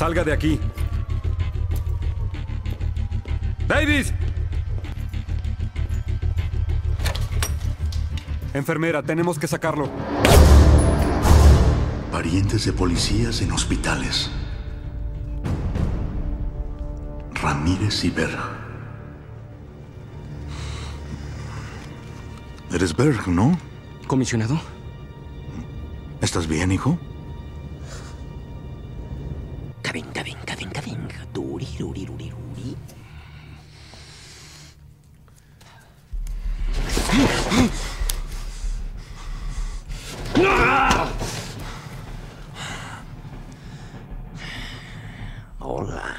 Salga de aquí. ¡Davis! Enfermera, tenemos que sacarlo. Parientes de policías en hospitales. Ramírez y Berg. Eres Berg, ¿no? ¿Comisionado? ¿Estás bien, hijo? Cadín. Duri. Hola.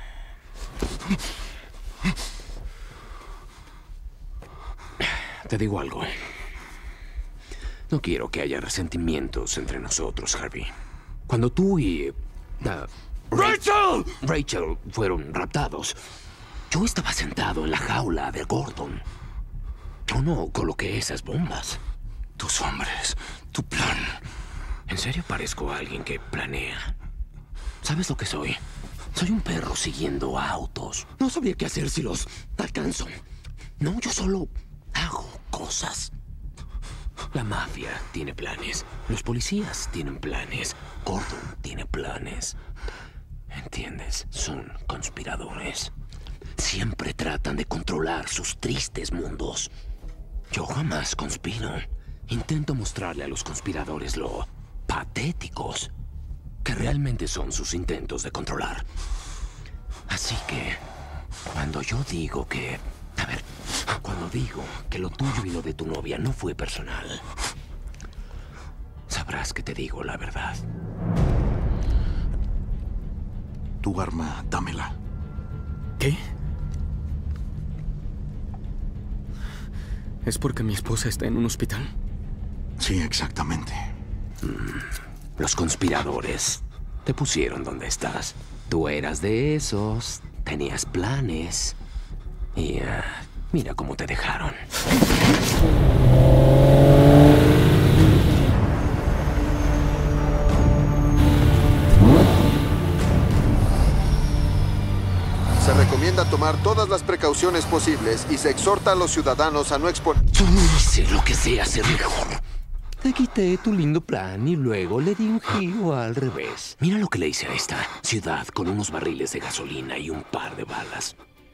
Te digo algo. No quiero que haya resentimientos entre nosotros, Harvey. Cuando tú y... Rachel fueron raptados, yo estaba sentado en la jaula de Gordon. Yo no coloqué esas bombas. Tus hombres, tu plan. ¿En serio parezco a alguien que planea? ¿Sabes lo que soy? Soy un perro siguiendo autos. No sabría qué hacer si los alcanzo. No, yo solo hago cosas. La mafia tiene planes. Los policías tienen planes. Gordon tiene planes. ¿Entiendes? Son conspiradores. Siempre tratan de controlar sus tristes mundos. Yo jamás conspiro. Intento mostrarle a los conspiradores lo patéticos que realmente son sus intentos de controlar. Así que, cuando yo digo que... cuando digo que lo tuyo y lo de tu novia no fue personal, sabrás que te digo la verdad. Tu arma, dámela. ¿Qué? ¿Es porque mi esposa está en un hospital? Sí, exactamente. Los conspiradores te pusieron donde estás. Tú eras de esos, tenías planes. Y mira cómo te dejaron. Se recomienda tomar todas las precauciones posibles y se exhorta a los ciudadanos a no exponer... Yo no hice lo que sé hacer mejor. Te quité tu lindo plan y luego le di un giro al revés. Mira lo que le hice a esta ciudad con unos barriles de gasolina y un par de balas.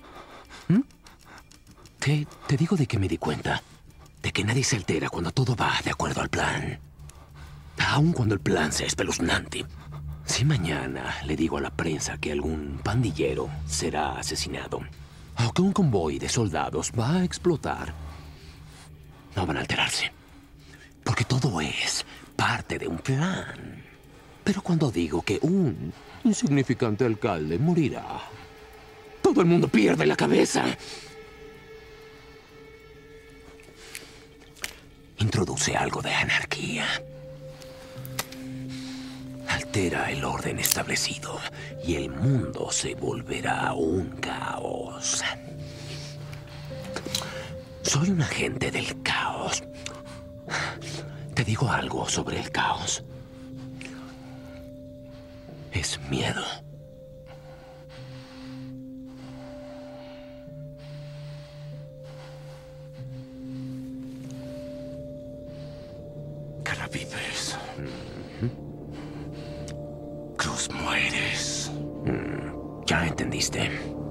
Te digo de que me di cuenta. De que nadie se altera cuando todo va de acuerdo al plan. Aun cuando el plan sea espeluznante. Si mañana le digo a la prensa que algún pandillero será asesinado, o que un convoy de soldados va a explotar, no van a alterarse. Porque todo es parte de un plan. Pero cuando digo que un insignificante alcalde morirá, todo el mundo pierde la cabeza. Introduce algo de anarquía. Altera el orden establecido y el mundo se volverá un caos. Soy un agente del caos. Te digo algo sobre el caos. Es miedo. Cara vives. Cruz mueres. ¿Ya entendiste?